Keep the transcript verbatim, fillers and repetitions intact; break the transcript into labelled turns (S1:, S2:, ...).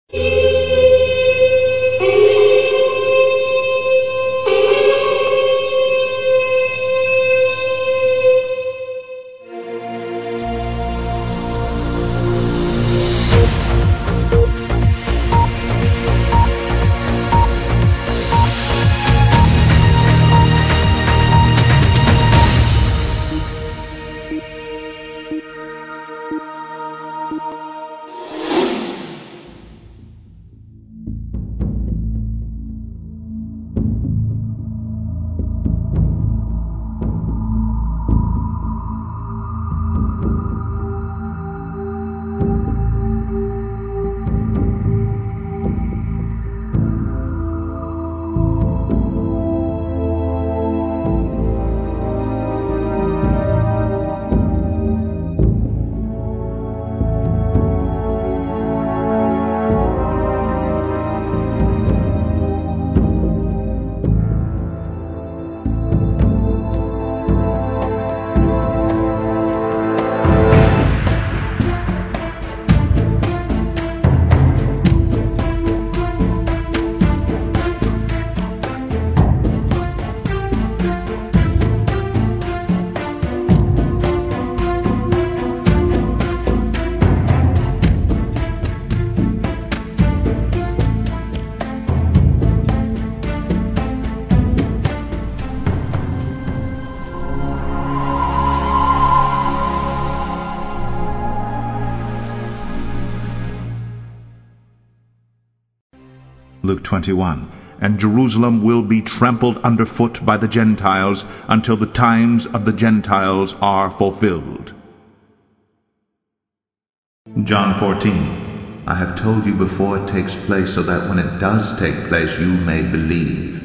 S1: Luke twenty-one. And Jerusalem will be trampled underfoot by the Gentiles until the times of the Gentiles are fulfilled. John fourteen. I have told you before it takes place, so that when it does take place you may believe.